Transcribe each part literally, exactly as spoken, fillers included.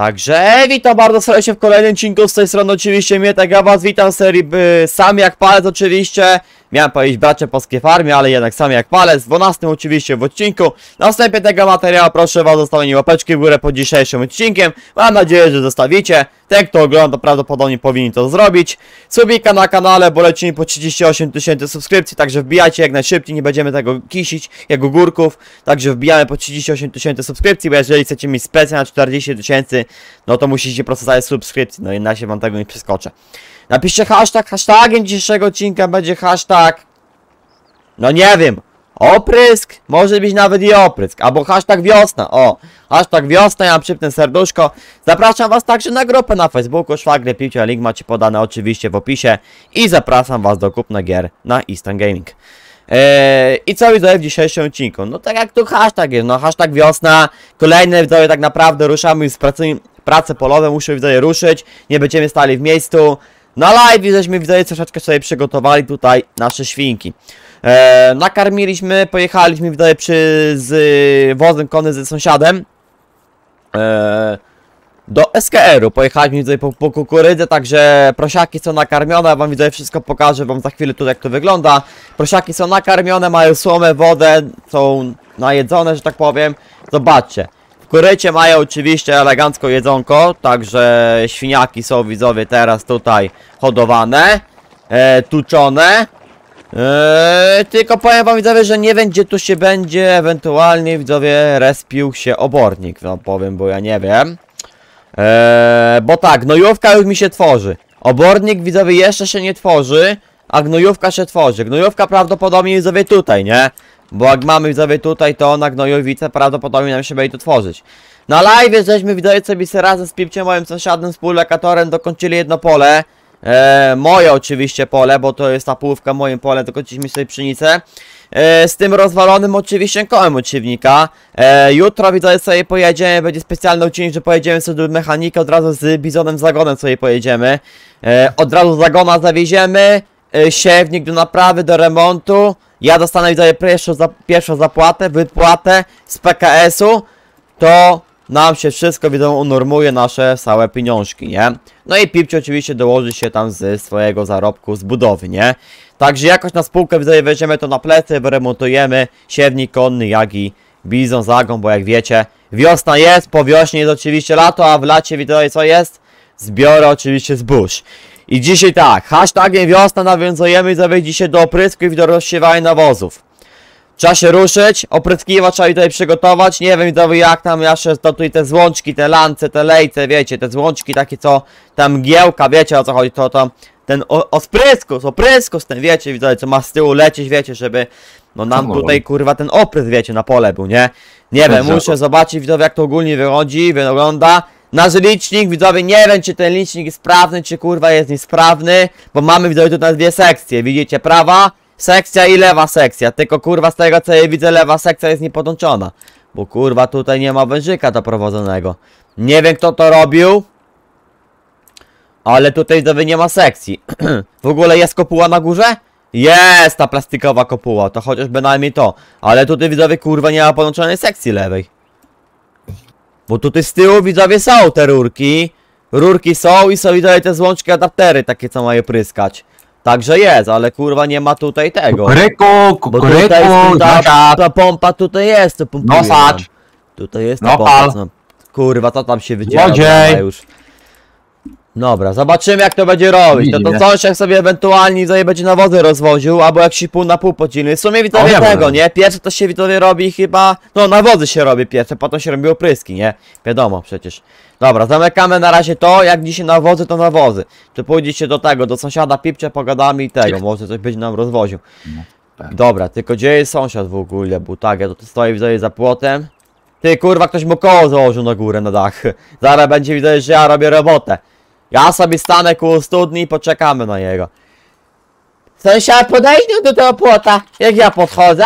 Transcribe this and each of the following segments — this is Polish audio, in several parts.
Także witam bardzo serdecznie w kolejnym odcinku, z tej strony oczywiście Mietek, ja was witam w serii by, Sam jak palec oczywiście. Miałem powiedzieć bracie polskie farmie, ale jednak Sam jak palec, w dwunastym oczywiście w odcinku. Na wstępie tego materiału proszę was o zostawienie łapeczki w górę pod dzisiejszym odcinkiem. Mam nadzieję, że zostawicie. Ten kto ogląda prawdopodobnie powinien to zrobić. Subika na kanale, bo lecimy po trzydzieści osiem tysięcy subskrypcji, także wbijajcie jak najszybciej, nie będziemy tego kisić jak ogórków. Także wbijamy po trzydzieści osiem tysięcy subskrypcji, bo jeżeli chcecie mieć specjal na czterdzieści tysięcy, no to musicie po prostu stać subskrypcji, no inaczej wam tego nie przeskoczę. Napiszcie hashtag, hashtagiem dzisiejszego odcinka będzie hashtag, no nie wiem, oprysk, może być nawet i oprysk, albo hashtag wiosna, o, hashtag wiosna, ja mam przypnę serduszko. Zapraszam was także na grupę na Facebooku, Szwagle Piłcia, link macie podane oczywiście w opisie i zapraszam was do kupna gier na Instant Gaming. Eee, I co widzę w dzisiejszym odcinku? No tak jak tu hashtag jest, no hashtag wiosna, kolejne widzowie tak naprawdę ruszamy z pracy, prace polowe, muszę widzowie ruszyć, nie będziemy stali w miejscu. Na live żeśmy widzowie troszeczkę sobie przygotowali tutaj nasze świnki. Eee, nakarmiliśmy, pojechaliśmy widzowie przy, z wozem konnym ze sąsiadem eee, do S K R-u. Pojechaliśmy widzowie po, po kukurydzę, także prosiaki są nakarmione, ja wam widzowie wszystko pokażę wam za chwilę tutaj jak to wygląda. Prosiaki są nakarmione, mają słomę, wodę, są najedzone, że tak powiem. Zobaczcie. W kurycie mają oczywiście elegancko jedzonko, także świniaki są widzowie teraz tutaj hodowane, e, tuczone. E, tylko powiem wam widzowie, że nie wiem gdzie tu się będzie ewentualnie widzowie respił się obornik, no powiem, bo ja nie wiem. E, bo tak, gnojówka już mi się tworzy. Obornik widzowie jeszcze się nie tworzy, a gnojówka się tworzy. Gnojówka prawdopodobnie widzowie tutaj, nie? Bo jak mamy widzowie tutaj, to na gnojowicę prawdopodobnie nam się będzie to tworzyć. Na live żeśmy widzowie sobie razem z Pipciem, moim sąsiadem, współlokatorem dokończyli jedno pole. E, moje oczywiście pole, bo to jest ta połówka moim pole, dokończyliśmy sobie pszenicę. E, z tym rozwalonym oczywiście kołem od siewnika. E, jutro widzowie sobie pojedziemy, będzie specjalny odcinek, że pojedziemy sobie do mechanika, od razu z bizonem zagonem sobie pojedziemy. E, od razu zagona zawieziemy, e, siewnik do naprawy, do remontu. Ja dostanę widzowie pierwszą, za, pierwszą zapłatę, wypłatę z P K S-u, to nam się wszystko wiadomo unormuje nasze całe pieniążki, nie? No i Pipci oczywiście dołoży się tam ze swojego zarobku z budowy, nie? Także jakoś na spółkę widzowie weźmiemy to na plecy, wyremontujemy siewnik konny, jak i bizon, zagon, bo jak wiecie, wiosna jest, po wiośnie jest oczywiście lato, a w lacie widzowie co jest? Zbiory oczywiście zbóż. I dzisiaj tak, hashtagiem wiosna nawiązujemy widzowie dzisiaj do oprysku i do rozsiewania nawozów. Trzeba się ruszyć, opryskiwać trzeba tutaj przygotować, nie wiem widzowie jak tam jeszcze to tutaj te złączki, te lance, te lejce, wiecie, te złączki takie co, tam mgiełka, wiecie o co chodzi, to tam, ten ospryskus, opryskus ten wiecie widzowie, co ma z tyłu lecieć, wiecie, żeby, no nam tutaj kurwa ten oprysk wiecie na pole był, nie? Nie wiem, muszę zobaczyć widzowie jak to ogólnie wychodzi, wygląda. Nasz licznik, widzowie, nie wiem czy ten licznik jest sprawny, czy kurwa jest niesprawny, bo mamy widzowie tutaj dwie sekcje, widzicie, prawa sekcja i lewa sekcja, tylko kurwa z tego co ja widzę lewa sekcja jest niepodłączona, bo kurwa tutaj nie ma wężyka doprowadzonego. Nie wiem kto to robił, ale tutaj widzowie nie ma sekcji. W ogóle jest kopuła na górze? Jest ta plastikowa kopuła, to chociaż bynajmniej to, ale tutaj widzowie kurwa nie ma podłączonej sekcji lewej. Bo tutaj z tyłu widzowie są te rurki. Rurki są i są widzowie te złączki adaptery takie co mają pryskać. Także jest, ale kurwa nie ma tutaj tego. Kukuryku, kukuryku, bo tutaj jest ta, ta pompa tutaj jest, to pompuje. Nosacz. Tutaj jest ta no pompa. No, kurwa to tam się wydziela już. Dobra, zobaczymy jak to będzie robić. To to sąsiad sobie ewentualnie widzowie będzie nawozy rozwoził, albo jak się pół na pół podzielny. W sumie widzowie tego, nie? Pierwsze to się widzowie robi chyba, no nawozy się robi pierwsze, potem się robi opryski, nie? Wiadomo przecież. Dobra, zamykamy na razie to, jak dzisiaj nawozy to nawozy. To pójdziecie do tego, do sąsiada Pipcia, pogadamy i tego, może coś będzie nam rozwoził. Dobra, tylko gdzie jest sąsiad w ogóle, bo tak, ja tu stoję widzowie za płotem. Ty kurwa, ktoś mu koło założył na górę, na dach. Zaraz będzie widać, że ja robię robotę. Ja sobie stanę koło studni i poczekamy na niego. Sąsiad, podejdź do tego płota, jak ja podchodzę.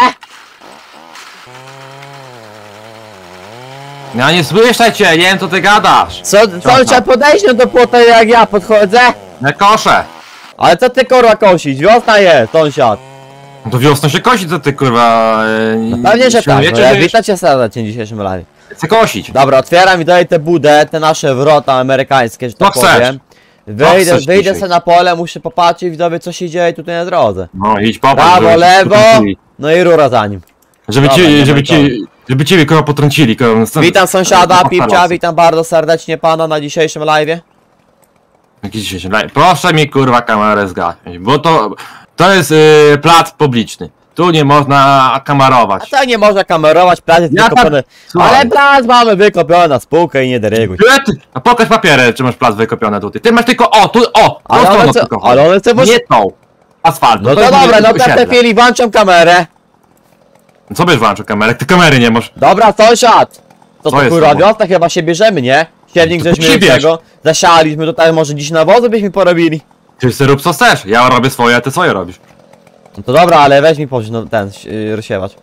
Ja nie słyszę cię, nie wiem co ty gadasz. Co, sąsiad, podejdź do płota, jak ja podchodzę. Nie koszę. Ale co ty kurwa kosić? Wiosna jest, sąsiad. No to wiosną się kosi, co ty kurwa... No pewnie, że tak, no, ja witam cię serdecznie w dzisiejszym live. Chcę kosić. Dobra, otwieram i daję tę budę, te nasze wrota amerykańskie, że tak Co chcesz? powiem. Wyjdę, chcesz wyjdę dzisiaj? sobie na pole, muszę popatrzeć, widzowie, co się dzieje tutaj na drodze. No idź popatrz. Prawo, żeby cię lewo, potrącili. no i rura za nim. Żeby Dobra, ci, nie żeby ma ci, żeby ciebie kogo potrącili, kogo... Witam sąsiada, No, Pipcia, halo. witam bardzo serdecznie pana na dzisiejszym live'ie. Jaki dzisiejszy live? Proszę mi kurwa kamerę zgasić, bo to... To jest yy, plac publiczny. Tu nie można A kamerować. to nie można kamerować, plac jest Ja tak- wykopiony. Słuchaj. Ale plac mamy wykopiony na spółkę i nie deryguj. Gdzie ty? A pokaż papiery, czy masz plac wykopiony tutaj. Ty masz tylko, o, tu, o! Ale tą one stroną chce- tylko chodzi. ale one chce włos- Nie tą. Asfaltu. No to jest dobra, no to w tej osiedle. chwili włączam kamerę. Co byś włączył kamerę? Ty kamery nie masz. Dobra, sąsiad! To Co to jest kurwa to? wiosna chyba się bierzemy, nie? Siewnik To żeśmy przybierz. tego zasialiśmy tutaj, może dziś nawozy byśmy porobili. Ty sobie rób co chcesz. Ja robię swoje, a ty swoje robisz. No to dobra, ale weź mi pożyć no, ten, yy, rozsiewać.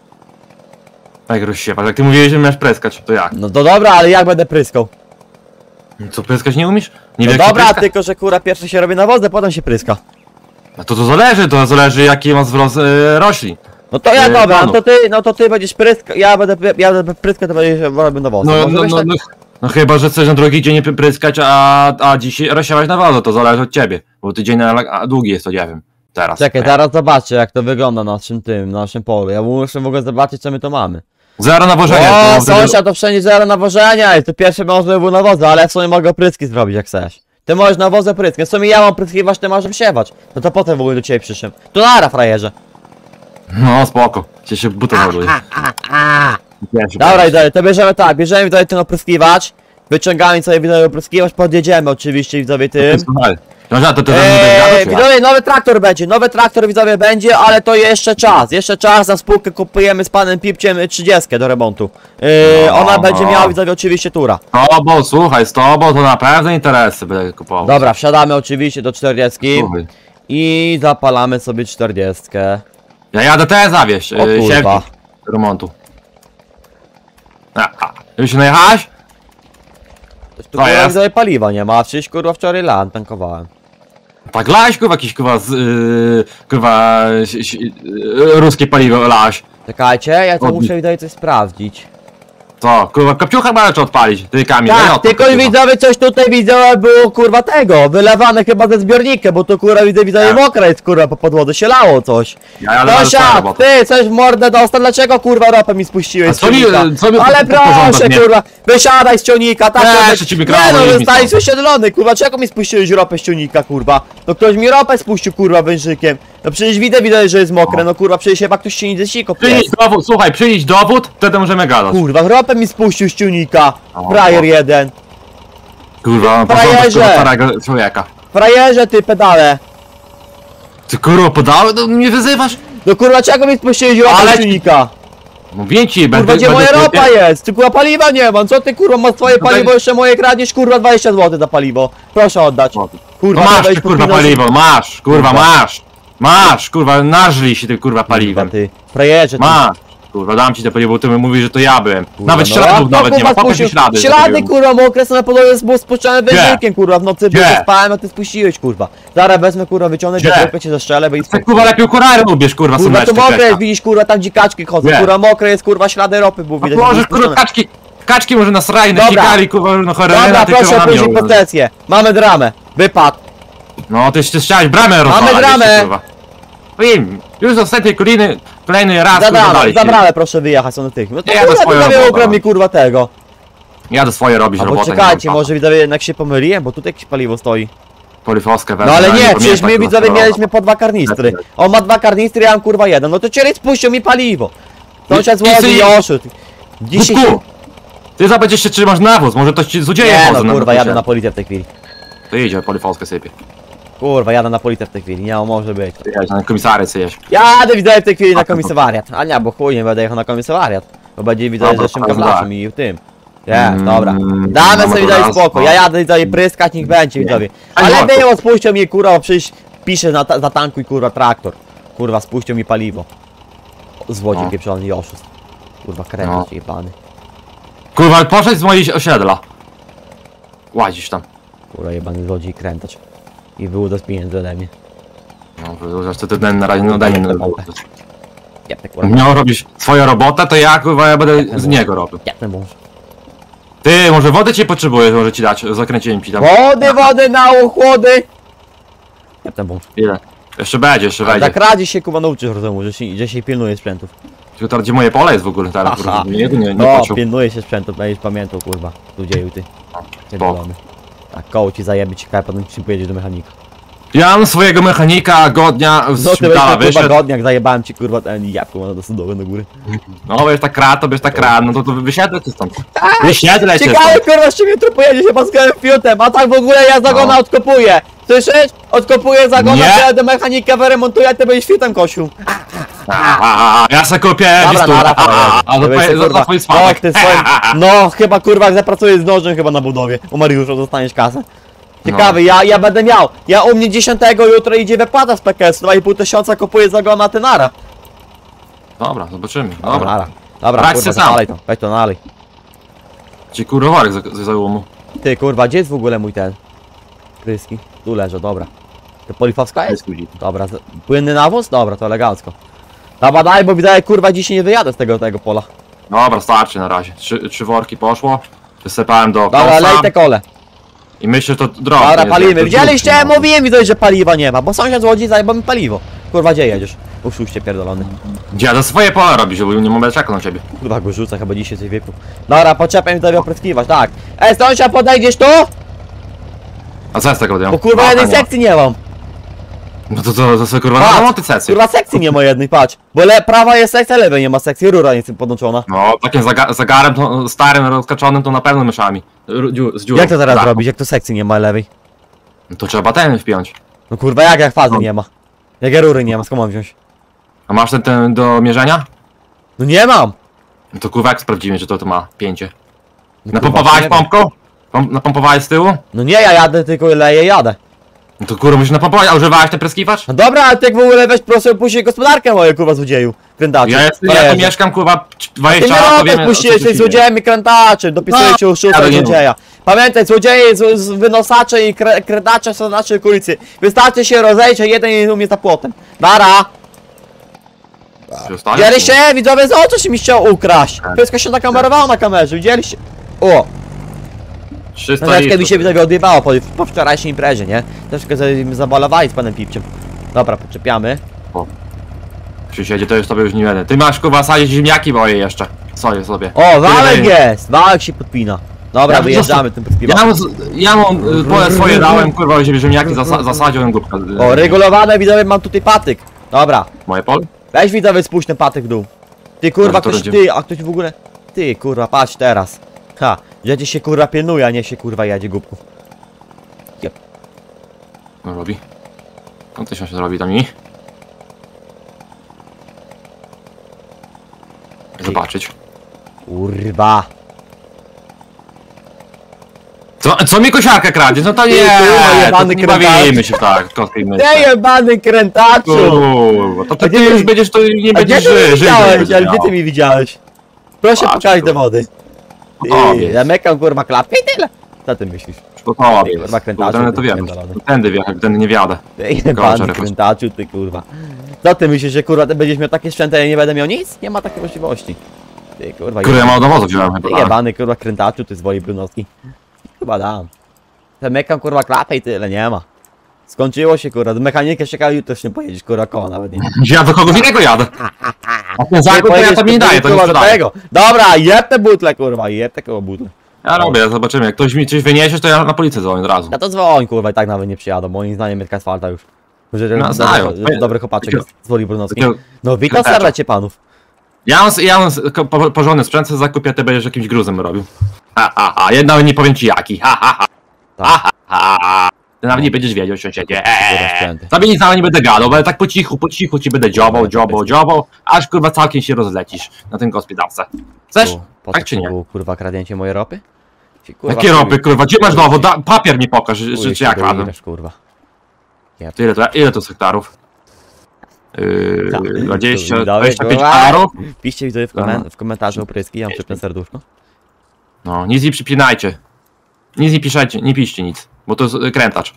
Jak rozsiewasz? Jak ty mówiłeś, że masz pryskać, to jak? No to dobra, ale jak będę pryskał? Co, pryskać nie umiesz? Nie No wiesz, jak się dobra, pryska? tylko że kurwa pierwsze się robi nawozy, potem się pryska. No to to zależy, to zależy jaki masz wzrost yy, roślin. No to ja Yy, dobra, no planu. to ty, no to ty będziesz pryskał, ja będę, ja będę pryskał, to będziesz robił nawozy. No, Może no, weź no, tak- no, no chyba, że chcesz na drugi dzień nie pryskać, a, a dzisiaj rozsiałeś na wodę, to zależy od ciebie. Bo ty dzień na, a długi jest, to nie wiem. Teraz. Czekaj, zaraz zobaczę jak to wygląda na naszym tym, na naszym polu. Ja muszę w ogóle zobaczyć co my to mamy. Zero nawożenia. O, to wtedy- sąsiad, to wszędzie zero nawożenia i to pierwsze może było nawozy, ale ja w sumie mogę pryski zrobić jak chcesz. Ty możesz nawozę pryskać, w sumie ja mam pryskiwać, ty możesz siewać. No to potem w ogóle do ciebie przyszedłem. To nara, frajerze. No spoko. Cię się buta załaduje. Dobra, i dalej, to bierzemy tak, bierzemy widzowie ten opryskiwacz, wyciągamy sobie widzowie opryskiwacz, podjedziemy oczywiście widzowie tym. Słuchaj. No to ty Eee, eee, widzowie, nowy traktor będzie, nowy traktor widzowie będzie, ale to jeszcze czas, jeszcze czas, na spółkę kupujemy z panem Pipciem trzydziestkę do remontu. Eee, No. ona będzie miała widzowie oczywiście tura. Z tobą, słuchaj, z tobą to na pewno interesy będę kupował. Dobra, wsiadamy oczywiście do czterdziestki Słuchaj. i zapalamy sobie czterdziestkę. Ja jadę te zawieźć, O yy, kurwa. siewnik do remontu. A, a. Już się najechałeś? Tu To kurwa jest. widzowie paliwa nie ma, a przecież kurwa wczoraj lan tankowałem. Tak laś, kurwa, jakiś kurwa z, yy, kurwa, ś- ś- yy, ruskie paliwo laś. Czekajcie, ja to Odbić. muszę widzowie coś sprawdzić. Co, kurwa, kopciucha ma czy odpalić? Ty Kamil, daj Tak, odpal tylko kopciucha. widzowie coś tutaj widzowie było kurwa tego, wylewane chyba ze zbiornika, bo to kurwa widzę widzowie Tak. mokre jest kurwa po podłodze, się lało coś. Ja jadę na swoją Sąsiad, robotę. ty coś w mordę dostał, dlaczego kurwa ropę mi spuściłeś A z co mi- ciągnika? co mi Ale po- po porządek proszę nie- kurwa, wysiadaj z ciągnika, tak Nie, to jeszcze ci nie mikrofon no, nie zostałeś wmisał. wysiedlony kurwa, czego mi spuściłeś ropę z ciągnika kurwa? No ktoś mi ropę spuścił kurwa wężykiem. No przecież widzę widać, że jest mokre, no kurwa przecież chyba ktoś się nie zesiko Przynieś dowód, słuchaj, przynieś dowód, wtedy możemy gadać. Kurwa, ropę mi spuścił z ciągnika, O, frajer o. jeden. Kurwa, Frajerze. porządek kurwa starego człowieka. Frajerze ty pedale. Ty kurwa podały? No mnie wyzywasz? No kurwa, czego mi spuściłeś ropę Ale- z silnika? Mówię ci, Kurwa, będę... gdzie moja będę- ropa jest? Ty kurwa paliwa nie mam, co ty kurwa masz swoje No paliwo, tak- jeszcze moje kradniesz kurwa dwadzieścia złotych za paliwo. Proszę oddać. No Kurwa, masz weź ty kurwa podpinać- paliwo, masz, kurwa, Kurwa. masz! Masz, kurwa, nażlij się tym kurwa Kurwa, paliwem. ty, frajerze ty. Masz! Kurwa, dam ci to paliwo, bo ty mi mówisz, że to ja byłem. Kurwa, Nawet no, śladów a nawet to, nie ma, kurwa, pokaż mi spuścił- ślady. że to Ślady byłem. kurwa mokre są na podłodze z spuszczone wężykiem kurwa w nocy Gdzie? byłem spałem, a ty spuściłeś kurwa. Zaraz wezmę kurwa wyciągnę Gdzie? wiatrówkę cię zastrzelę, bo i Ty kurwa lepiej kurary ubierz, kurwa, Kurwa to sumeczkę mokre jest, Krześka. widzisz kurwa tam gdzie kaczki chodzą, Gdzie? kurwa mokre jest kurwa ślady ropy było A widać. możesz że kurwa spuszczone. kaczki, kaczki może na sraj, na Dobra. ścigali, kurwa, no chorele, Dobra, ty proszę kurwa na mnie później ułożysz. posesję. Mamy dramę. Wypad. No, ty ty chciałeś bramę rozwalać bramę. jeszcze, kurwa. Wiem, już ostatniej kolejny, kolejny raz, Za kurwa, bramę, dalej za się. bramę proszę wyjechać, są na tych. No to Ja jadę kurwa, swoją ty robotę, ukradł mi no. kurwa tego. Jadę swoje robić Albo robotę. czekajcie, może widzowie jednak się pomyliłem, bo tutaj jakieś paliwo stoi. Polifoskę No ale nie, przecież my widzowie mieliśmy. mieliśmy po dwa karnistry. On ma dwa karnistry, ja mam kurwa jeden. No to ciery spuścił mi paliwo. Sąsiad I- i- złożył i oszedł. Dzisiaj się... Dzisiaj... Ty zobacz jeszcze czy masz nawóz, może to ci złodzieje Nie chodzą no kurwa, jadę na na policję w tej chwili. To idzie, polifoskę sypie. Kurwa, jadę na policję w tej chwili, nie no, może być. Ty jedź, na komisary syjesz. Jadę widzowie w tej chwili na komisariat. A nie, bo chuj nie będę jechał na komisariat. Bo będzie widzowie Dobra, z zeszłym dobra. kawlaczem i w tym. Nie, Mm, dobra. Damy mamy sobie daj raz, spokój, no. ja jadę widzowie pryskać, niech będzie widzowie. Ani Ale worku. było, spuścił mi kurwa, bo przecież pisze na ta, zatankuj kurwa traktor. Kurwa, spuścił mi paliwo. Złodziej No. pieprzony i oszust. Kurwa, No. kręcić jebany. Kurwa, poszedł z mojej osiedla. Łazisz tam. Kurwa, jebany złodziej i krętacz. I wyłudzać pieniędzy ode mnie. No, zresztą ty ten na razie, no daj mi na Jebny kurwa. Miał robić swoją robotę, to ja kurwa ja będę z niego robił. Jebny mąż. Ty, może wody ci potrzebujesz, może ci dać, zakręciłem ci tam. Wody, wody na ochłody! Jebny mąż. Ile? Jeszcze będzie, jeszcze Tak wejdzie. radzi się kuba nauczysz rozumu, że się, że się pilnuje sprzętów. Tylko teraz gdzie moje pole jest w ogóle teraz, Aha. kurwa, nie, nie, nie No, poczuł. pilnuje się sprzętów, będziesz pamiętał kurwa. Tu dzieju ty. Pierdolony. Tak, koło ci zajebie ci kaj, potem ci pojedziesz do mechanika. Ja mam swojego mechanika godnia z No ty weź szpitala, kurwa wyszedł. godniak, zajebałem ci kurwa ten jabłko na do sądowe do góry. No wiesz tak krat, to wiesz tak krat, no to, to wysiadle cię stąd. Wysiadle cię Ciekawe stąd. kurwa z czym jutro pojedzie się z gołym fiutem, a tak w ogóle ja zagona No. odkopuję. Słyszysz? Odkopuję zagona, Nie. pojadę do mechanika, wyremontuję, a ty będziesz fiutem kosił. A, a, a, ja se kupię Dobra, bistur, nara, a, a, a, Ty za weź twoje- se, za- kurwa, za twój no, spadek. ty swoim, no chyba kurwa jak zapracujesz z nożem chyba na budowie. U Mariusza dostaniesz kasę. Ciekawy, No. ja, ja będę miał. Ja u mnie dziesiątego jutro idzie wypłata z P K S, dwa i pół tysiąca kupuję zagona Tenara. Dobra, zobaczymy, Dobra, dobra. nara. Dobra, Brać kurwa, se sam. nalej to, weź to nalej. Ci kurwa worek za, za załomu. Ty kurwa, gdzie jest w ogóle mój ten? Pryski? Tu leżę, dobra. To Polifowska jest? Dobra, z- płynny nawóz? Dobra, to elegancko. Dobra, daj, bo widzę, kurwa, dzisiaj nie wyjadę z tego, tego pola. Dobra, starczy na razie. Trzy, trzy worki poszło. Wysypałem do Dobra, kosa lej te kole. i myślę, że to drogo. Dobra, jest, palimy. jak to Widzieliście? wrzuci, no. Mówiłem, widzę, że paliwa nie ma, bo sąsiad z Łodzi zajebał mi paliwo. Kurwa, gdzie jedziesz? Uszuście pierdolony. Dziada swoje pola robi, żeby nie mogę czekać na ciebie. Kurwa, go rzucę, chyba dzisiaj coś wypił. Dobra, poczepaj mi to opryskiwać, tak. Ej, sąsiad, podejdziesz tu? A co jest tego dnia? Bo kurwa, jednej sekcji nie mam. No to to, to sobie kurwa Patrz, na remonty sesji. Kurwa, sekcji nie ma jednej, patrz. Bo le, prawa jest sekcja, lewej nie ma sekcji, rura nie jest podłączona. No, takim zaga zagarem to, starym, rozkaczonym to na pewno myszami. Ru- dziu- Z dziurą. Jak to teraz Tak. zrobić, jak to sekcji nie ma lewej? No to trzeba ten wpiąć. No kurwa, jak, jak fazy No. nie ma? Jak ja rury nie ma, skąd mam wziąć? A masz ten, ten do mierzenia? No nie mam! No to kurwa jak sprawdzimy, że to, to ma pięcie. No, Napompowałeś kurwa, nie wiem. pompką? Pom napompowałeś z tyłu? No nie, ja jadę, tylko leję, jadę. No to kurwa musisz napompować, a używałeś ten pryskiwacz? No dobra, ale ty jak w ogóle weź proszę puścić gospodarkę moją, kurwa, złodzieju. Krętaczy. Ja, jest, ja tu mieszkam kurwa Ty dwadzieścia nie lat, to robisz, wiem. puściłeś tej złodziejem i krętaczem, dopisuję No, cię oszustwa ale i nie złodzieja. Pamiętaj, złodzieje, z, z wynosacze i kre, krętacze są na naszej okolicy. Wystarczy się rozejść, a jeden jest u mnie za płotem. Dara! Widzieliście? Widzowie, za co się mi chciał ukraść? Tak. Wszystko się nakamerowało na kamerze, widzieliście? O! trzysta Troszeczkę mi litrów. się widzowie odjebało po, po wczorajszej imprezie, nie? Troszkę sobie zabalowali z panem Pipciem. Dobra, podczepiamy. Przysiedzie to już tobie już nie będę. Ty masz kurwa sadzić ziemniaki moje jeszcze. Soję sobie. O, wałek Tyle- jest! Wałek się podpina. Dobra, Ja wyjeżdżamy tym Ja podpiwem. mam, z- ja mam y, pole swoje dałem, kurwa, ziemi- ziemniaki zasa zasadziłem głupka. O, regulowane widzowie, mam tutaj patyk. Dobra, Moje pole? weź widzowie, spuść ten patyk w dół. Ty kurwa, Dobra, to ktoś, będzie- ty, a ktoś w ogóle... Ty kurwa, patrz teraz. Ha, że ci się kurwa pilnuje, a nie się kurwa jedzie głupku. No robi. No to się robi tam i. Zobaczyć. Kurwa. Co, co mi kosiarkę kradzie? No to nie, kurwa, to jebany nie krętacz. bawimy się tak, kostki myszce. Ty jebany krętaczu! Kurwa, to A ty, gdzie ty ty- już będziesz, to nie A gdzie będziesz ty ży- mnie żyć. widziałeś? będziesz Ale gdzie miał. ty mi widziałeś? Proszę Patrz, pokażę te kurwa. wody. O, Ty, jest. zamykam kurwa klapkę i tyle. Co ty myślisz? Spokojnie, Ty, jest. kurwa, krętacze, Tędy ty to wiem. pierdolony. Tędy wjechać, tędy nie wjadę. Ty jebany czerpać. krętaczu, ty kurwa. Co ty myślisz, że kurwa ty będziesz miał takie sprzęty, a ja nie będę miał nic? Nie ma takiej możliwości. Ty kurwa, Kurde, ja mało dowozu wziąłem ty chyba. ale- jebany kurwa krętaczu, ty z woli brunowski. Chyba dam. Zamykam kurwa klapę i tyle, nie ma. Skończyło się kurwa, do mechanikę czekał, jutro już nie pojedziesz, kurwa koła nawet nie. Ja do kogoś innego jadę. A ten zakup to ja pojedziesz, to mi nie daję, to nie kurwa, do sprzedaję. tego. Dobra, jeb te butle kurwa, jeb te koło butle. Ja robię, zobaczymy. Jak ktoś mi coś wyniesiesz, to ja na policję dzwonię od razu. Ja to dzwoń kurwa i tak nawet nie przyjadą, moim zdaniem jest asfalta już. Że No, dobry, znają. dobry, dobry chłopaczek Takiego- jest z woli brunowskiej. takiego No witam krętacza. serdecznie panów. Ja mam, ja mam ko- po, porządny sprzęt, co zakupię, ty będziesz jakimś gruzem robił. Ha, ha, ha. Jedna nie powiem ci jaki. Ha, ha, ha. Tak. Ha, ha, ha. Ty nawet nie będziesz wiedział, sąsiedzie. Kurwa, Eee. sprzęty. Tobie nic nawet nie będę gadał, ale tak po cichu, po cichu ci będę dziobał, dziobał, dziobał, aż kurwa całkiem się rozlecisz na tym gospodarce. Chcesz? Tu, po Tak co czy to nie? było, kurwa, kradnięcie mojej ropy? Ci, kurwa, Jakie ropy, kurwa, gdzie masz chuj. dowód? Da, papier mi pokaż, czy, chuj czy się jak kradłem. doigrasz, kurwa. Ty ile to, ile to jest hektarów? Yy, Tak. dwadzieścia, Widzowie, dwadzieścia pięć kurwa. hektarów? Piszcie widzowie w, komen Aha. w komentarzu opryski, ja mam przypnę serduszko. No, nic nie przypinajcie. Nic nie piszecie, nie piszcie nic, bo to jest y, krętacz.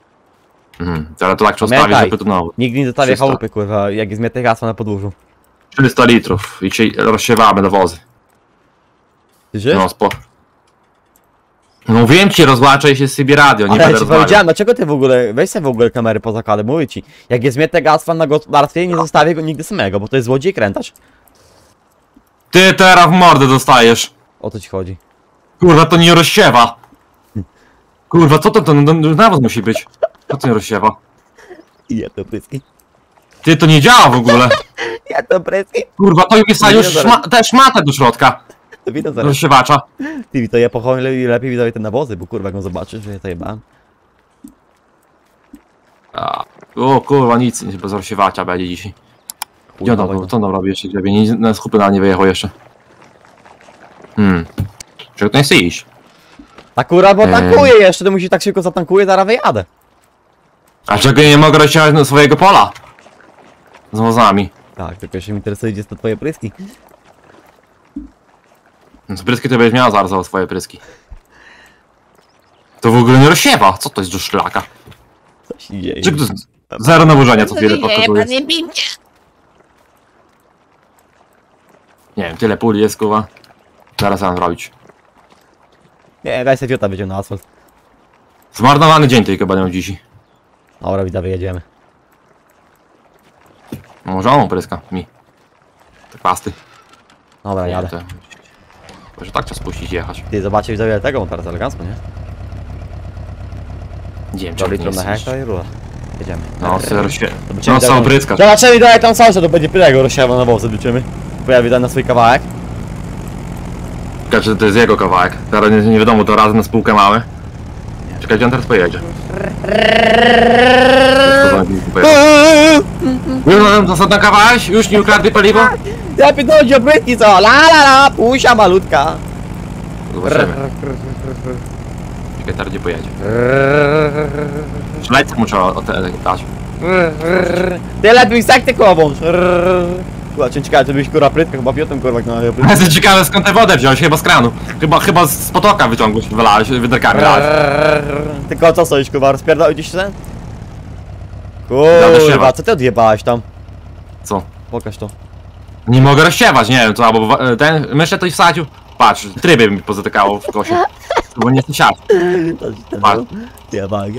Mhm, teraz to tak przestawię, Pamiętaj. żeby to no. Nigdy nie zostawię trzysta. chałupy, kurwa, jak jest miete hasła na podwórzu. trzysta litrów i ci rozsiewamy do wozy. Widzisz? No spoko. No wiem ci, rozłaczaj się z sobie radio, nie Ale będę ja ci rozmawiał. powiedziałem, dlaczego ty w ogóle, weź sobie w ogóle kamery poza kadrem, mówię ci. Jak jest Mietek Asfalt na gospodarstwie, nie zostawię go nigdy samego, bo to jest złodziej krętacz. Ty teraz w mordę dostajesz. O to ci chodzi. Kurwa, to nie rozsiewa. Kurwa, co to, to, to nawóz musi być. Co to nie rozsiewa? Je to pryski. Ty, to nie działa w ogóle. Je to pryski. Kurwa, to jest Nie, już zaraz. szma tę szmatę do środka. To widać zaraz. Rozsiewacza. Ty, to ja pochowam lepiej, lepiej widać te nawozy, bo kurwa jak on zobaczy, że ja to jebałem. A, o kurwa, nic, bez rozsiewacza będzie dzisiaj. Gdzie Kurwa, on, co on robi jeszcze grzebie? Nie, na skupy na nie wyjechał jeszcze. Hmm. Czego to nie chce iść? Ta kurwa, bo Eee. tankuje jeszcze, to musi tak szybko zatankuje, zaraz wyjadę. A czego ja nie mogę rozsiewać do swojego pola? Z wozami. Tak, tylko się interesuje, gdzie są twoje pryski. No to pryski to będziesz miała zaraz za swoje pryski. To w ogóle nie rozsiewa. Co to jest do szlaka? Co się dzieje? Czy to jest zero nawożenia co chwilę pokazuje? Nie wiem, tyle puli jest kuwa. Zaraz mam zrobić. Nie, daj sobie fiota, będziemy na asfalt. Zmarnowany dzień tylko będę dzisiaj. Dobra, widać, wyjedziemy. No, może on pryska mi. Te pasty. Dobra, Nie, jadę. to... Może tak trzeba spuścić i jechać. Ty, zobaczcie widzowie tego, on teraz elegancko, nie? Nie wiem, Do czy litru nie na jest. hektar i rura. Jedziemy. No, sobie rozsie... Zobaczymy, No, jak są on- pryska. Zobaczymy dalej tam salsa, to będzie pyrego rozsiawa na wozy, liczymy. Pojawi na swój kawałek. Czekaj, że to jest jego kawałek. Teraz nie, nie wiadomo, to razem na spółkę mamy. Czekaj, gdzie on teraz pojedzie? Już na zasadna kawałeś? Już nie ukradli paliwo? Ja pierdolę oprytki co? La la la, pusia malutka. Zobaczymy. Czekaj, teraz gdzie pojedzie? Szlajcek mu trzeba o te dać. Ty lepiej sekty kłowąż. Kurwa, cię ciekawe, to byś kurwa prytka, chyba piotem kurwa na prytkę. Jestem ciekawy skąd tę wodę wziąłeś, chyba z kranu. Chyba, chyba z potoka wyciągłeś, wylałeś, wyderkami lałeś. Tylko co stoisz kurwa, rozpierdol gdzieś ten? Damy Kurwa, siewa. co ty odjebałeś tam? Co? Pokaż to. Nie mogę rozsiewać, nie wiem co, albo wa- ten, myszę coś wsadził. Patrz, tryby mi pozatykało w kosie. Bo nie chcę siać. Patrz. Ja wagę.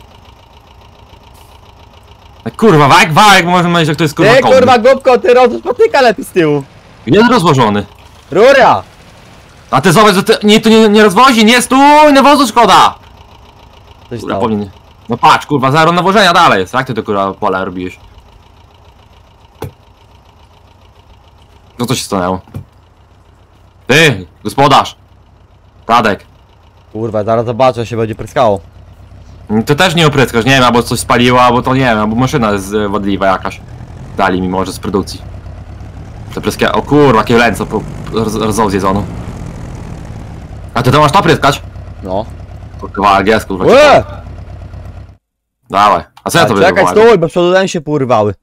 Kurwa, wałek, wałek, można powiedzieć, że to jest kurwa Ty konny. kurwa głupko, ty robisz patyka lepiej z tyłu. Jest rozłożony. Rura! A ty zobacz, że ty, nie, to nie, nie rozwozi, nie stój, nawozu szkoda! Coś Kurwa, stało. powinien. No patrz, kurwa, zero nawożenia dalej jest. Jak ty to kurwa pole robiłeś? No co się stanęło? Ty, gospodarz! Tadek, Kurwa, zaraz zobaczę, się będzie pryskało. ty też nie opryskasz, nie wiem, albo coś spaliło, albo to nie wiem, albo maszyna jest e, wadliwa jakaś. Dali mi może z produkcji. Te pryskia, o kurwa, jakie lęco po rzą zjedzono. A ty to masz to pryskać? No. To kawałek jest, kurwa. Łe! Dawaj, a co ja to Czekaj, będę stój, bo przodu się porwały.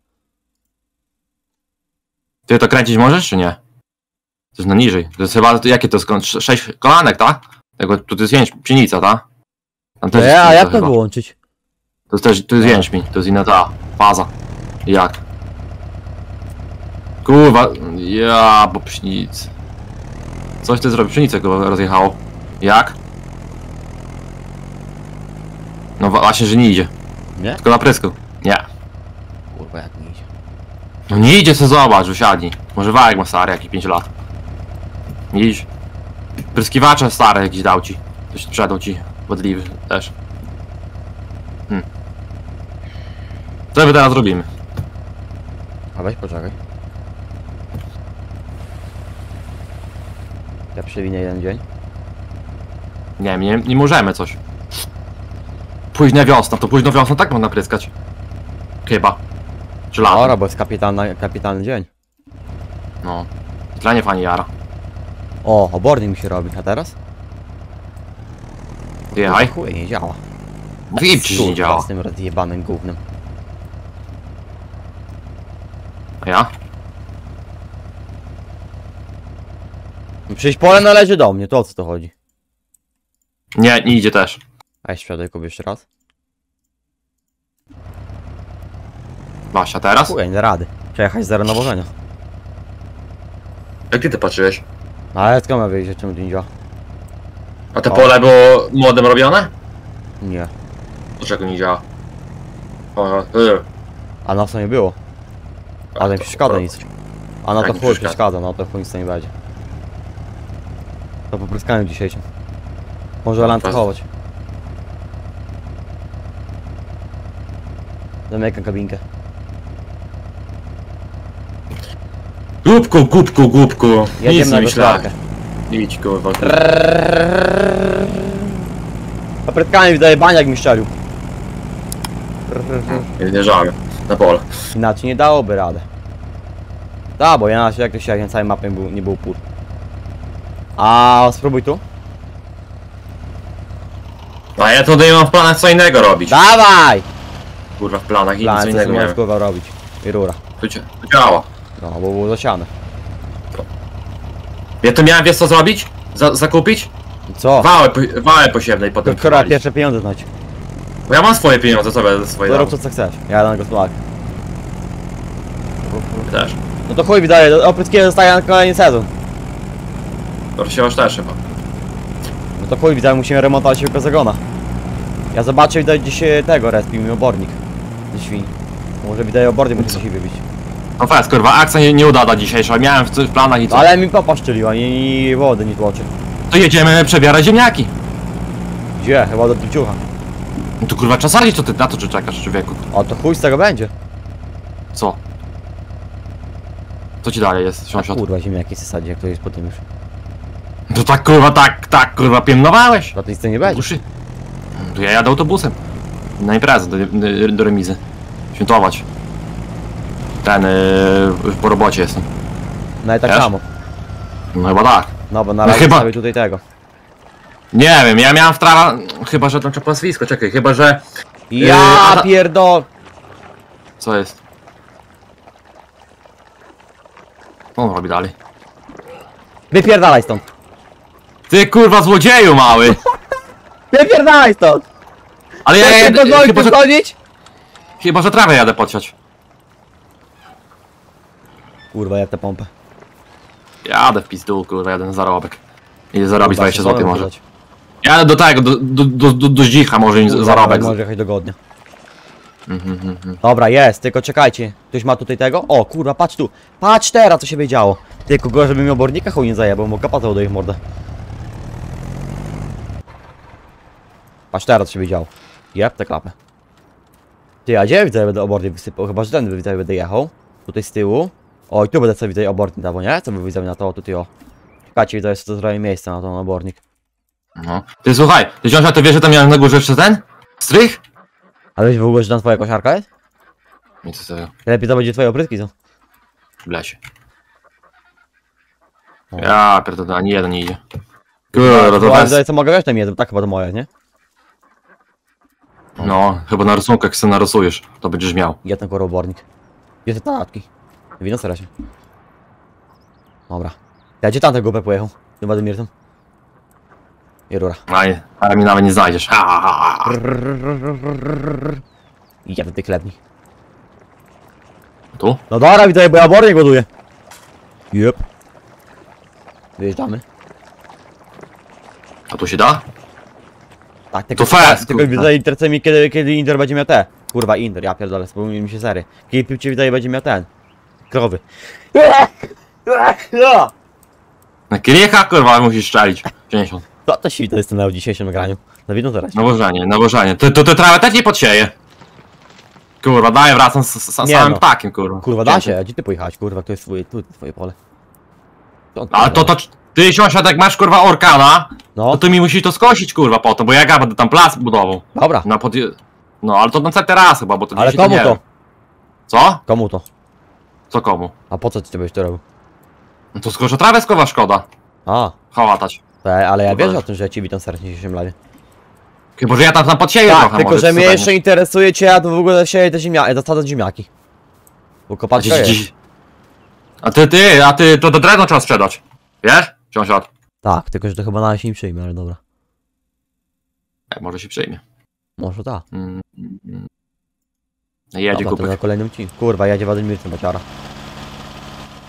Ty to kręcić możesz, czy nie? To jest na niżej. To jest chyba, jakie to jest, kon- sz- sześć kolanek, tak? Tego, tu to jest jęczmień, pszenica, tak? Tam też jest Nie, a pszenica jak to chyba. wyłączyć? To jest też, to jest jęczmień, to jest inna ta faza. Jak? Kurwa, ja, bo pszenic. Coś ty zrobił, pszenicę go rozjechało. Jak? No wa- właśnie, że nie idzie. Nie? Tylko na prysku. Nie. Kurwa, jak nie idzie. No nie idzie, co zobacz, usiadnij. Może wałek ma stary, jakieś pięć lat. Nie idź. Pryskiwacze stare jakiś dał ci. Ktoś sprzedał ci. Wadliwy też. Hmm. Co my teraz robimy? A weź poczekaj. Ja przewinę jeden dzień. Nie wiem, nie, nie możemy coś. Późna wiosna, to późno wiosna tak można pryskać. Chyba. Czy lato? Dobra, bo jest kapitalny, kapitalny dzień. No. Dla nie fani jara. O, obornik mi się robi, a teraz? Jechaj. Chuj, nie działa. Wiem ci, że nie Kurwa, działa. z tym rozjebanym gównem. A ja? Przecież pole należy do mnie, to o co to chodzi? Nie, nie idzie też. A jeszcze sprzedaj kupię jeszcze raz. Basia, teraz? Chuj, nie da rady. Przejechać zero nawożenia. Jak ty to patrzyłeś? Ale skąd ma wiedzieć, czemu to nie działa? A to O. pole było młodem robione? Nie. Dlaczego nie działa? O, y. A na co nie było? A to nie przeszkadza nic. A na Jak to nie chuj przeszkadza? przeszkadza, no to chuj nic nie będzie. To po pryskaniu dzisiejszym. Może lantę pas- chować. Zamykam kabinkę. Głupku, głupku, głupku. Jedziemy Nic na nie myślałem. gospodarkę. Idź kurwa. Po pryskaniu wydaje baniak mi szczelił. Nie wjeżdżamy. Na pole. Inaczej nie dałoby radę. Da, bo ja jak to się jak na całej mapie nie był, nie był pól. A spróbuj tu. A ja tutaj mam w planach co innego robić. Dawaj! Kurwa w planach i nic Plan, co co innego możesz miałem. kurwa robić. I rura. To, cia- to działa. No, bo było zasiane. Ja to miałem wiesz co zrobić? Za zakupić? Co? Wałę, po- wałę posiewne i potem Kurwa przywalić. pierwsze pieniądze znać. Bo ja mam swoje pieniądze, co będę swoje To dał. rób to co chcesz. Ja jadę na gospodarkę. Też. No to chuj wydaje, opryskiego zostaje na kolejny sezon. To się masz też chyba. No to chuj wydaje, musimy remontować siłkę zagona. Ja zobaczę widać gdzieś e, tego respił mi obornik. Ze świń. Może wydaje obornik muszę się wybić. No fest, kurwa, akcja nie, nie udana dzisiejsza. Miałem w, w planach i co? No, ale mi popaszczylił, ani wody nie tłoczy. To jedziemy przebierać ziemniaki. Gdzie? Chyba do Tylciucha. No to kurwa trzeba sadzić, to ty na to czy czekasz, człowieku? O to chuj z tego będzie. Co? Co ci dalej jest, sąsiad? Kurwa ziemniaki w zasadzie, jak to jest po tym już. To tak kurwa, tak, tak kurwa piemnowałeś. To nic nie będzie. Uszy. To ja jadę autobusem. Na imprezę, do, do, do remizy. Świętować. Ten, yy, po robocie jestem. No i tak Wiesz? samo. No chyba tak. No bo na No razie chyba- sobie tutaj tego. Nie wiem, ja miałem w trawa... Chyba, że tam trzeba nazwisko, czekaj, chyba, że... Ja a- pierdol... Co jest? Co on robi dalej? Wypierdalaj stąd! Ty kurwa złodzieju mały! Wypierdalaj stąd! Ale ja Chcesz mi jadę, pozwolić chyba, tu że, chodzić? chyba, że trawę jadę podsiać. Kurwa jak tę pompę. Jadę w pizdu, kurwa, jadę na zarobek. Idę zarobić Kurwa, dwadzieścia złotych sezonem może. wydać. Jadę do tego, do, do, do, do, do Zdzicha może im Kurwa, zarobek. Może jechać dogodnie. Mhm, mhm, mhm. Dobra, jest, tylko czekajcie. Ktoś ma tutaj tego? O kurwa, patrz tu. Patrz teraz, co się będzie działo. Tylko go, żeby mi obornika chuj nie zajebał, bo kapatał do ich mordę. Patrz teraz, co się będzie działo. Jeb, tę klapę. Ty, a gdzie widzę, będę obornik wysypał? Chyba, że ten widzę, będę jechał. Tutaj z tyłu. O, i tu będę sobie widzę obornik dawał, nie? Co by widzę na to, tutaj o. Czekajcie, widzę, jest to zrobię miejsce na ten obornik. No. Ty słuchaj, ty książka, ty wiesz, że tam miałem na górze jeszcze ten? Strych? A wiesz w ogóle, że tam twoja kosiarka jest? Nic z tego. Lepiej to będzie twoje opryski, co? W lesie. O. Ja pierdolę, ani jeden nie idzie. Kurwa, to Ale bez... co mogę wziąć, to mi tak chyba to moje, nie? No, chyba na rysunku, jak sobie narysujesz, to będziesz miał. Ja ten kurwa obornik. Gdzie te talatki? Wino stara się. Dobra. Ja gdzie tamten głupek pojechał? Z Wadymirtem. I rura. Aj, ale mi nawet nie znajdziesz. Ha, ha, ha, ha. I ja do tych chlebni. Tu? No dobra, widzę, bo ja obornik buduję. Jep. Wyjeżdżamy. A tu się da? Tak, tylko, To fest, tylko kurwa. widzę, interesuje mi kiedy, kiedy Inter będzie miał te. Kurwa, Inter, ja pierdolę, wspomnieli mi się sery. Kiedy piłcie widzę, będzie miał ten. Krowy. Na kielicha, kurwa, musisz szczelić. pięćdziesiąt. Co to świta jest na dzisiejszym nagraniu? Na widno teraz. Nawożenie, nawożenie. To, to, to trawę też nie podsieje. Kurwa, daj, wracam z, z, z Nie samym no. ptakiem, kurwa. Kurwa, da się, a gdzie ty pojechałeś? Kurwa, to jest twoje, tu jest twoje pole. To, Ale to, to, ty siąsiad, jak masz, kurwa, orkana, No, to ty mi musisz to skosić, kurwa, potem, bo ja ja będę tam plac budował. dobra. Na pod... No, ale to na cały teraz chyba, bo to Ale dzisiaj komu nie to? wiem. Co? Komu to? Co komu? A po co ty byś to robił? No to skoszę trawę, skowa szkoda. A, Hałatać. te, ale ja Dobra. wiesz o tym, że ja ci witam serdecznie w dzisiejszym live. Chyba, że ja tam, tam podsieję Tak, trochę, tylko może, że mnie co jeszcze interesuje cię, ja to w ogóle sieję te ziemniaki, zasadzę ziemniaki. Bo A, kopaczka dziś, jest. dziś. a ty, ty, a ty, to do drewno trzeba sprzedać. Wiesz? Siąsiad. Tak, tylko że to chyba na się nie przyjmie, ale dobra. E, może się przyjmie. Może tak. Mm, mm, mm. Jedzie Dobra, to na kupek. kolejnym odcinku. Kurwa, jedzie Wadymir ten baciara.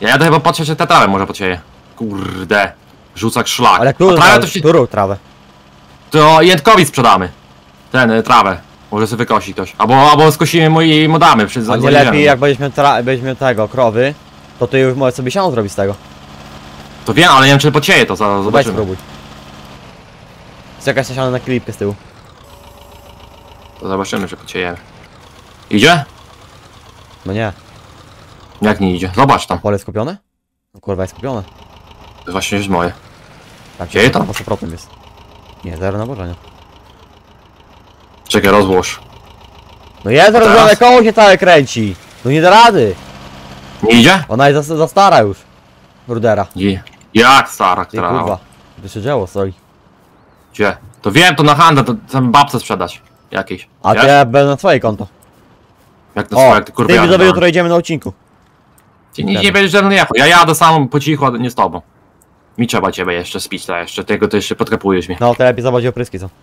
Ja jadę chyba patrzeć, że te trawę może podsieje. Kurde. Rzucak szlak. Ale A którą trawę trawę? to się... Którą trawę? To Jędkowi sprzedamy. Ten, y, trawę. Może sobie wykosi ktoś. Albo, albo skosimy mu i mu damy. Przy, A za- nie zajedziemy. lepiej jak będziesz miał, tra- będziesz miał tego, krowy, to ty już możesz sobie siano zrobić z tego. To wiem, ale nie wiem czy podsieje to, za- To weź zobaczymy. spróbuj. Jest jakaś siano na klipkę z tyłu. To zobaczymy, czy podsiejemy. Idzie? No nie. Jak nie idzie? Zobacz tam. Pole skupione? No kurwa jest skupione. To właśnie jest moje. Tak, Dzieje to? po sto procent jest. Nie, zero nawożenia. Czekaj, rozłóż. No jest teraz? rozwiązane, koło się całe kręci. No nie da rady. Nie idzie? Ona jest za, za stara już. Rudera. Je. Jak stara, Ty która? kurwa. To się działo, stoi. Gdzie? To wiem, to na handel, to tam babce sprzedać. Jakiejś. A Wiesz? ty ja będę na twoje konto. Jak to O, swoje, jak ty kurwa ty jadę, widzowie no. jutro idziemy na odcinku. Ty nie, nie będziesz ze mną jechał. Ja jadę sam po cichu, ale nie z tobą. Mi trzeba ciebie jeszcze spić, to jeszcze tego to jeszcze podkapujesz mnie. No to lepiej zobaczyć opryski co.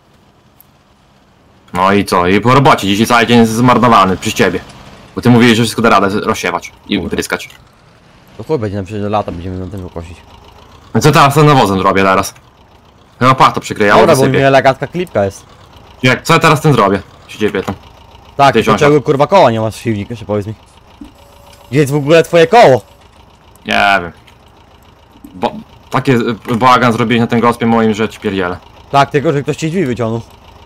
No i co? I po robocie, dzisiaj cały dzień jest zmarnowany przez ciebie. Bo ty mówiłeś, że wszystko da radę rozsiewać i tryskać. To chuj będzie na przecież lata, będziemy na tym wykosić. No co teraz z tym nawozem zrobię teraz? Chyba pach to przykryję, ja Dobra, bo u wysypię. mnie elegancka klipka jest. Jak, co ja teraz z tym zrobię? Się ciebie tam. Tak, Ty, dlaczego Książę. kurwa koła nie masz w silniku, jeszcze powiedz mi. Gdzie jest w ogóle twoje koło? Nie wiem. Bo, takie y, bałagan zrobiłeś na tym gospie moim, że ci pierdzielę. Tak, tylko że ktoś ci drzwi wyciągnął.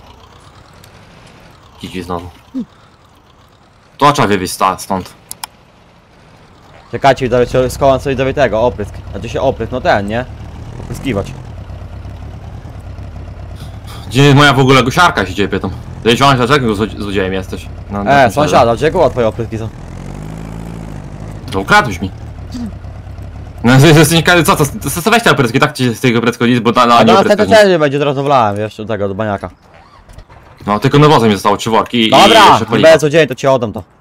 Idź znowu. To trzeba wywieźć sta- stąd. Czekajcie, widzowie, skołam sobie do tego, oprysk. Znaczy się oprysk, no ten, nie? Opryskiwać. Gdzie jest moja w ogóle gusiarka, się ciebie pytam. Ty książę, dlaczego zlodzi- złodziejem jesteś? Na, na E, tym serwerze. sąsiada, gdzie koła twoje opryski są? To ukradłeś mi. No jesteś ciekawy, co to? To co weź te opryski, tak ci z tego oprysko nic, bo na, na A nie na oprysko następne nic. też będzie, teraz wlałem, wiesz, do tego, do baniaka. No tylko nawozem mi zostało trzy worki i Dobra, i jeszcze paliwo. bez dzień to ci oddam to.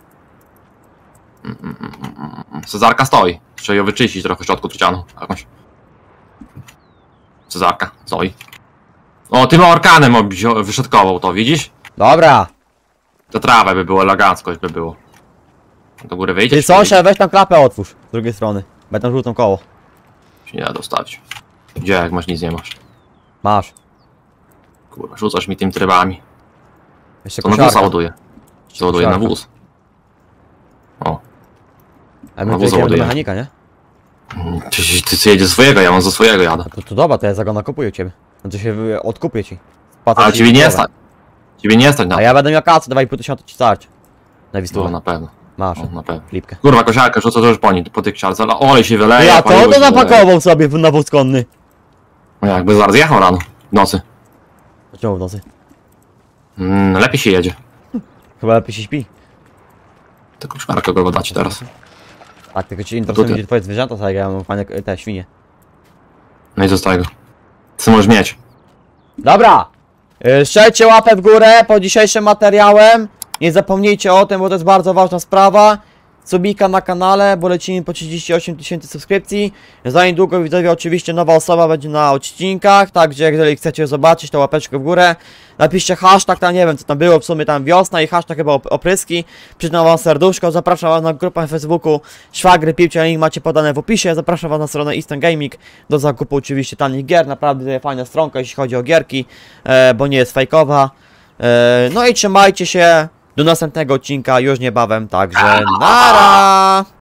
Cezarka stoi. Trzeba ją wyczyścić trochę środku trucianą jakąś. Cezarka, stoi. O, tym orkanem obzio- wyszatkował to, widzisz? Dobra. To trawę by było, eleganckość by było. Do góry wyjdzie? Ty sąsiad, weź tam klapę otwórz, z drugiej strony. Będę tam rzucą koło. Się nie da dostawić. Gdzie, jak masz, nic nie masz. Masz. Kurwa, rzucasz mi tym trybami. Jeszcze To na kosiarka. wóz ładuje. Jeszcze Ładuje na kosiarka. wóz. O. A na my wóz jedziemy do ładuje. mechanika, nie? Ty, ty, ty jedziesz swojego, ja mam za swojego jadę. To, to dobra, to ja za go nakupuję ciebie. No to się wy- odkupię ci. Spłacę Ale ci ciebie nie głowę. stać. Ciebie nie stać na A to. ja będę miał kasę, dwa i pół tysiąca ci starczy. Na No, wistulę. na pewno. Masz, No, na pewno. klipkę. Kurwa, kosiarkę rzucę to już po niej, po tych ksiarce, ale olej się wyleje. Ja to paliwo to się wyleje. zapakował sobie w- na wóz konny. No jakby zaraz jechał rano, w nocy. Czemu w nocy? Mm, lepiej się jedzie. Chyba lepiej się śpi. Tylko szmarka go dać teraz. Tak, tylko ci interesują Tutaj. gdzie twoje zwierzęta, tak ja mam fajne te świnie. No i co z tego? Co możesz mieć? Dobra! Yy, Strzelcie łapę w górę pod dzisiejszym materiałem. Nie zapomnijcie o tym, bo to jest bardzo ważna sprawa. Subika na kanale, bo lecimy po trzydzieści osiem tysięcy subskrypcji. Za niedługo, widzowie, oczywiście nowa osoba będzie na odcinkach, także jeżeli chcecie zobaczyć, to łapeczkę w górę. Napiszcie hashtag, tam nie wiem co tam było, w sumie tam wiosna i hashtag chyba op- opryski. Przyznam wam serduszko, zapraszam was na grupę na Facebooku Szwagry Piłcia, link macie podane w opisie. Zapraszam was na stronę Eastern Gaming do zakupu oczywiście tanich gier, naprawdę fajna stronka jeśli chodzi o gierki, e, bo nie jest fejkowa. E, no i trzymajcie się. Do następnego odcinka już niebawem, także nara!